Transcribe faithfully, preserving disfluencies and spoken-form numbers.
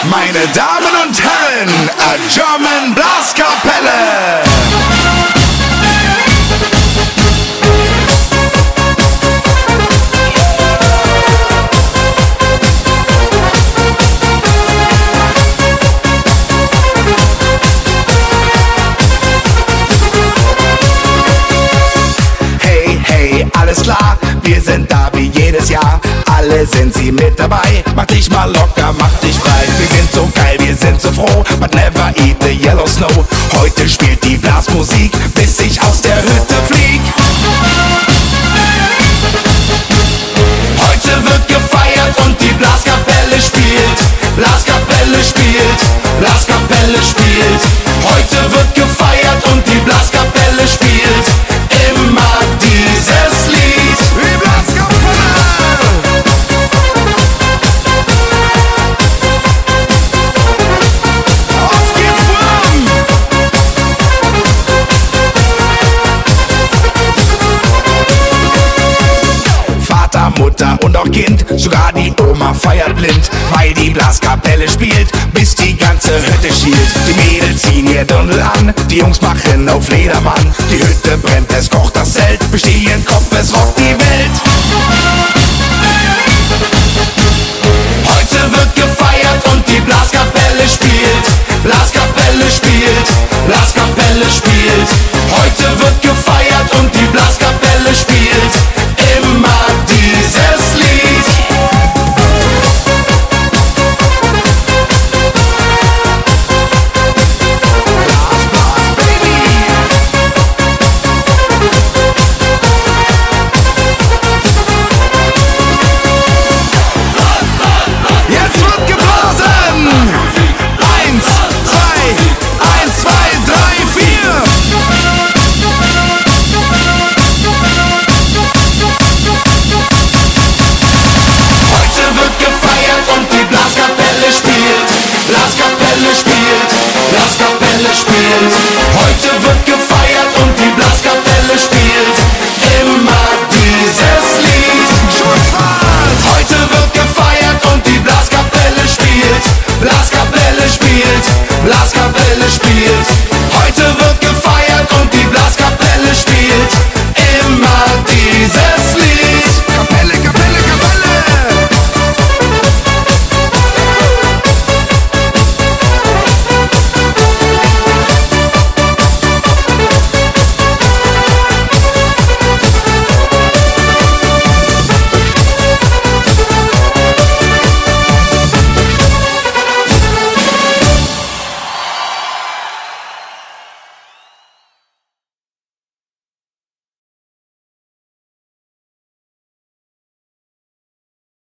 Meine Damen und Herren, a German Blaskapelle. Hey, hey, alles klar, wir sind da wie jedes Jahr. Alle sind sie mit dabei, mach dich mal locker, mach dich frei. Wir sind so geil, wir sind so froh, but never eat the yellow snow. Heute spielt die Blasmusik, bis ich aus der Hütte flieg. Heute wird gefeiert und die Blaskapelle spielt. Blaskapelle spielt, Blaskapelle spielt. Heute wird gefeiert und die Blaskapelle spielt. Immer dieses Lied. Die Blaskapelle! Auf geht's, Wurm! Vater, Mutter und auch Kind, sogar die Oma feiert blind, weil die Blaskapelle spielt, bis die ganze Hütte schielt. Die Mädels ziehen ihr Dirndl an, die Jungs machen auf Ledermann. Die Hütte brennt, es kocht das Zelt, bestehen Kopf, es rockt die Welt. Heute wird gefeiert und die Blaskapelle spielt. Blaskapelle spielt, Blaskapelle spielt. Heute wird gefeiert und die Blaskapelle spielt. Immer dieses Lied. Blas, Blas, Baby. Jetzt wird geblasen. Eins, zwei, eins, zwei, drei, vier. Heute wird gefeiert und die Blaskapelle spielt. Blaskapelle spielt, Blaskapelle spielt. Heute wird gefeiert.